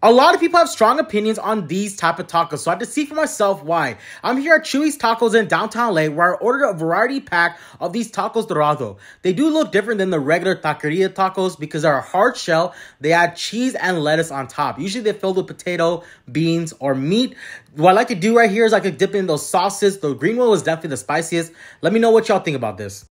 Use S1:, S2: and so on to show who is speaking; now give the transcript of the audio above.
S1: A lot of people have strong opinions on these type of tacos, so I had to see for myself why. I'm here at Chuy's Tacos in downtown LA, where I ordered a variety pack of these tacos dorado. They do look different than the regular taqueria tacos because they're a hard shell. They add cheese and lettuce on top. Usually they're filled with potato, beans, or meat. What I like to do right here is I could dip in those sauces. The green one was definitely the spiciest. Let me know what y'all think about this.